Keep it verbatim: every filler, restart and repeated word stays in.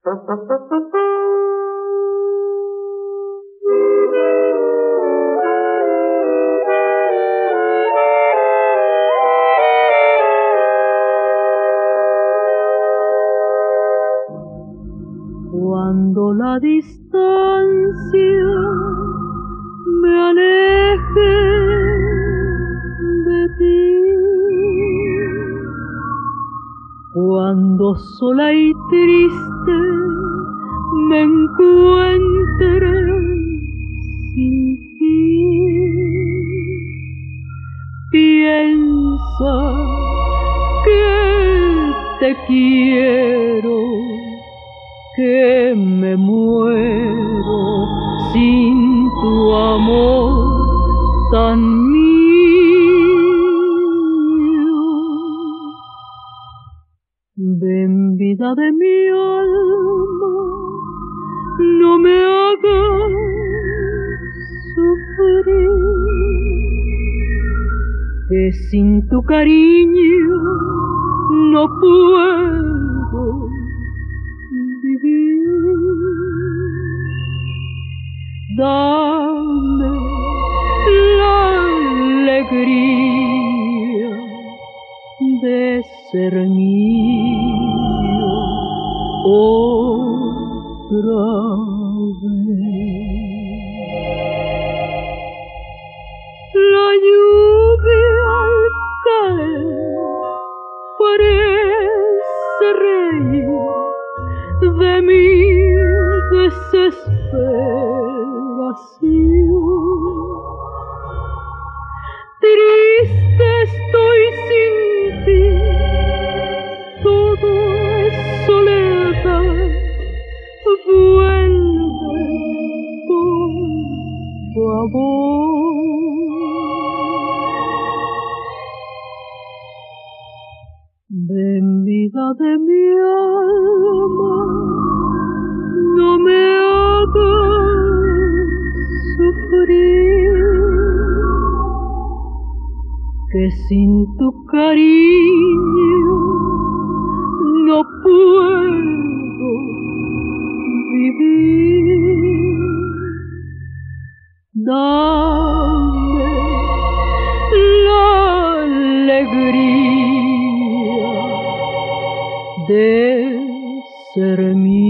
Cuando la distancia me aleje de ti, cuando sola y triste me encuentre sin ti, piensa que te quiero, que me muero sin tu amor tan mío. Ven, vida de mi alma, no me hagas sufrir, que sin tu cariño no puedo vivir. Dame la alegría de ser mío otra vez. La lluvia al caer parece reír de mi desesperación. Triste estoy sin ti, todo es soledad. Vuelve, por favor. Ven, vida de mi alma, no me hagas sufrir, que sin tu cariño no puedo vivir. Dame la alegría de ser mío.